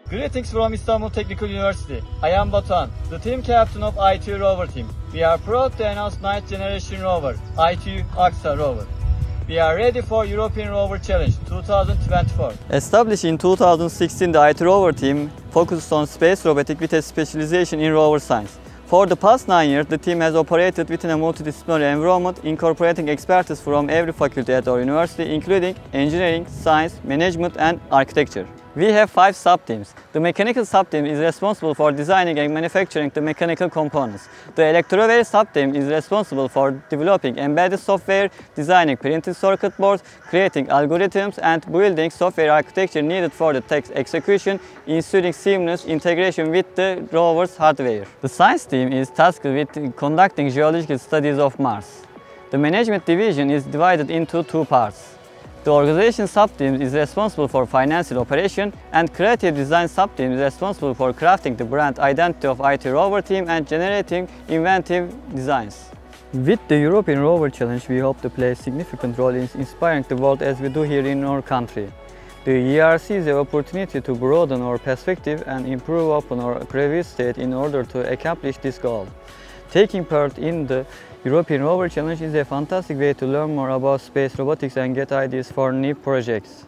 Greetings from Istanbul Technical University. I am Batuhan, the team captain of ITU Rover Team. We are proud to announce 9th generation rover, ITU AXA rover. We are ready for European Rover Challenge 2024. Established in 2016, the ITU Rover Team focused on space robotics with a specialization in rover science. For the past 9 years, the team has operated within a multidisciplinary environment, incorporating expertise from every faculty at our university, including engineering, science, management, and architecture. We have 5 sub-teams. The mechanical sub-team is responsible for designing and manufacturing the mechanical components. The electro-aware sub-team is responsible for developing embedded software, designing printed circuit boards, creating algorithms, and building software architecture needed for the test execution, ensuring seamless integration with the rover's hardware. The science team is tasked with conducting geological studies of Mars. The management division is divided into 2 parts. The organization sub-team is responsible for financial operation, and creative design sub-team is responsible for crafting the brand identity of ITU Rover Team and generating inventive designs. With the European Rover Challenge, we hope to play a significant role in inspiring the world as we do here in our country. The ERC is an opportunity to broaden our perspective and improve upon our previous state in order to accomplish this goal. Taking part in the European Rover Challenge is a fantastic way to learn more about space robotics and get ideas for new projects.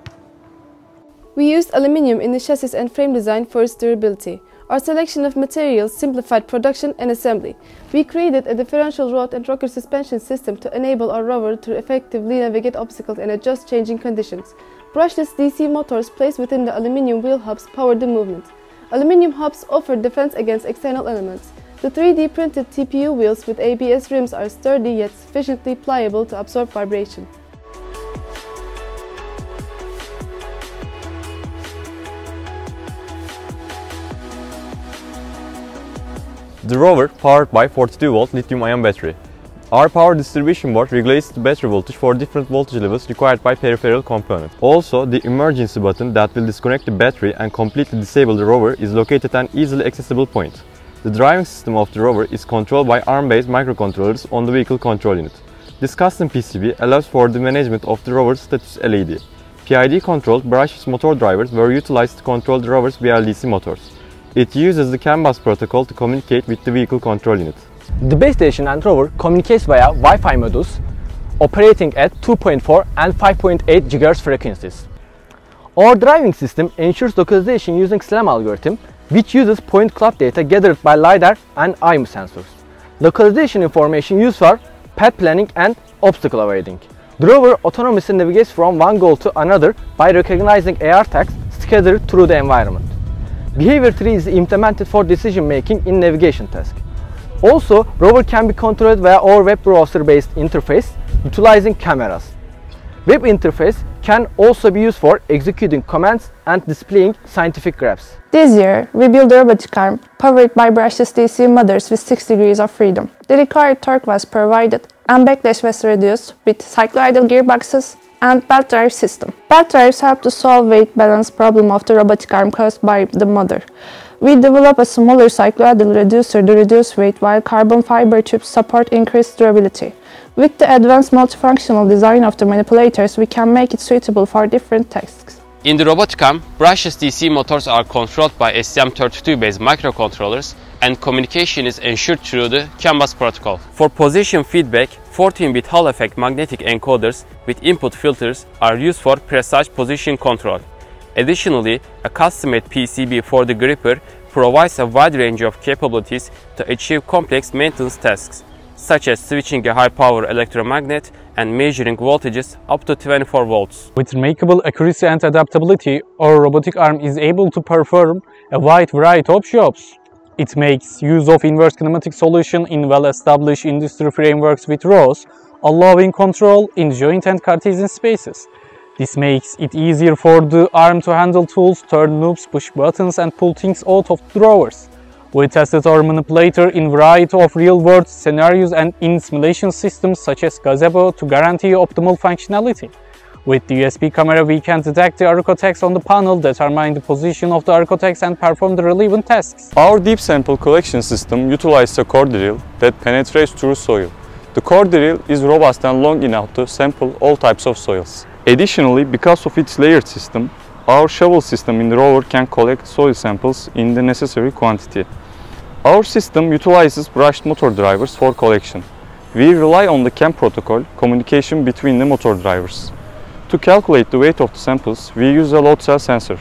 We used aluminium in the chassis and frame design for its durability. Our selection of materials simplified production and assembly. We created a differential rod and rocker suspension system to enable our rover to effectively navigate obstacles and adjust changing conditions. Brushless DC motors placed within the aluminium wheel hubs powered the movement. Aluminium hubs offer defense against external elements. The 3D printed TPU wheels with ABS rims are sturdy yet sufficiently pliable to absorb vibration. The rover powered by 42-volt lithium-ion battery. Our power distribution board regulates the battery voltage for different voltage levels required by peripheral components. Also, the emergency button that will disconnect the battery and completely disable the rover is located at an easily accessible point. The driving system of the rover is controlled by ARM-based microcontrollers on the vehicle control unit. This custom PCB allows for the management of the rover's status LED. PID-controlled brushless motor drivers were utilized to control the rover's BLDC motors. It uses the CAN bus protocol to communicate with the vehicle control unit. The base station and rover communicates via Wi-Fi modules operating at 2.4 and 5.8 GHz frequencies. Our driving system ensures localization using SLAM algorithm, which uses point cloud data gathered by LiDAR and IMU sensors. Localization information used for path planning and obstacle avoiding. The rover autonomously navigates from one goal to another by recognizing AR tags scattered through the environment. Behavior tree is implemented for decision making in navigation tasks. Also, rover can be controlled via our web browser-based interface utilizing cameras. Web interface can also be used for executing commands and displaying scientific graphs. This year, we built a robotic arm powered by brushless DC motors with 6 degrees of freedom. The required torque was provided and backlash was reduced with cycloidal gearboxes and belt drive system. Belt drives help to solve weight balance problem of the robotic arm caused by the motor. We develop a smaller cycloidal reducer to reduce weight while carbon fiber tubes support increased durability. With the advanced multifunctional design of the manipulators, we can make it suitable for different tasks. In the robotic arm, brushless DC motors are controlled by STM32-based microcontrollers and communication is ensured through the CAN bus protocol. For position feedback, 14-bit Hall effect magnetic encoders with input filters are used for precise position control. Additionally, a custom-made PCB for the gripper provides a wide range of capabilities to achieve complex maintenance tasks, such as switching a high-power electromagnet and measuring voltages up to 24 volts. With remarkable accuracy and adaptability, our robotic arm is able to perform a wide variety of jobs. It makes use of inverse kinematic solution in well-established industry frameworks with ROS, allowing control in joint and Cartesian spaces. This makes it easier for the arm to handle tools, turn knobs, push buttons and pull things out of the drawers. We tested our manipulator in a variety of real-world scenarios and in simulation systems such as Gazebo to guarantee optimal functionality. With the USB camera, we can detect the architects on the panel, determine the position of the architects and perform the relevant tasks. Our deep sample collection system utilizes a core drill that penetrates through soil. The core drill is robust and long enough to sample all types of soils. Additionally, because of its layered system, our shovel system in the rover can collect soil samples in the necessary quantity. Our system utilizes brushed motor drivers for collection. We rely on the CAM protocol communication between the motor drivers. To calculate the weight of the samples, we use a load cell sensor.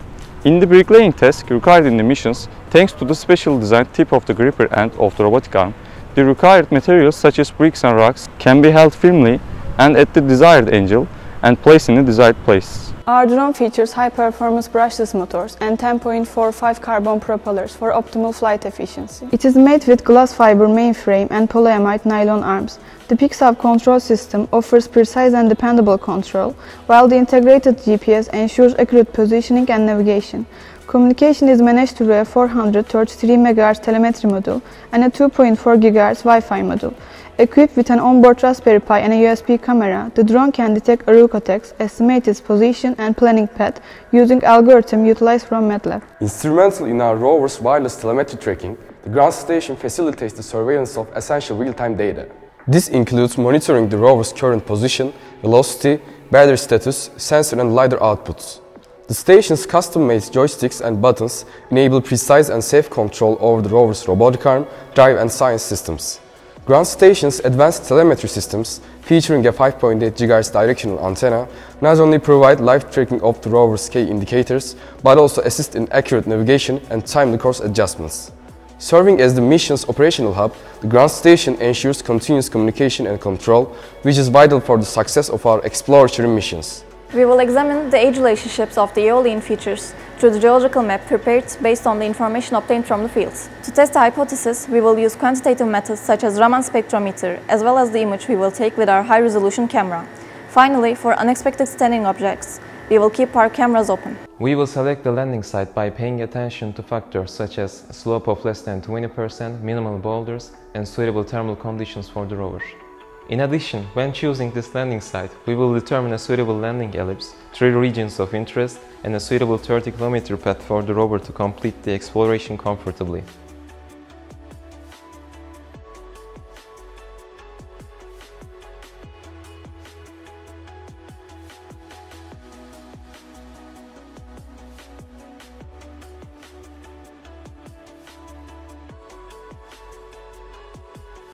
In the bricklaying task required in the missions, thanks to the special designed tip of the gripper end of the robotic arm, the required materials such as bricks and rocks can be held firmly and at the desired angle and placed in the desired place. Our drone features high-performance brushless motors and 10.45 carbon propellers for optimal flight efficiency. It is made with glass fiber mainframe and polyamide nylon arms. The PIXAV control system offers precise and dependable control, while the integrated GPS ensures accurate positioning and navigation. Communication is managed through a 433 MHz telemetry module and a 2.4 GHz Wi-Fi module. Equipped with an onboard Raspberry Pi and a USB camera, the drone can detect Aruka text, estimate its position and planning path using algorithm utilized from MATLAB. Instrumental in our rover's wireless telemetry tracking, the ground station facilitates the surveillance of essential real-time data. This includes monitoring the rover's current position, velocity, battery status, sensor and LiDAR outputs. The station's custom-made joysticks and buttons enable precise and safe control over the rover's robotic arm, drive and science systems. Ground station's advanced telemetry systems, featuring a 5.8 GHz directional antenna, not only provide live tracking of the rover's key indicators, but also assist in accurate navigation and timely course adjustments. Serving as the mission's operational hub, the ground station ensures continuous communication and control, which is vital for the success of our exploratory missions. We will examine the age relationships of the aeolian features through the geological map prepared based on the information obtained from the fields. To test the hypothesis, we will use quantitative methods such as Raman spectrometer, as well as the image we will take with our high-resolution camera. Finally, for unexpected standing objects, we will keep our cameras open. We will select the landing site by paying attention to factors such as slope of less than 20%, minimal boulders, and suitable thermal conditions for the rover. In addition, when choosing this landing site, we will determine a suitable landing ellipse, 3 regions of interest, and a suitable 30-kilometer path for the rover to complete the exploration comfortably.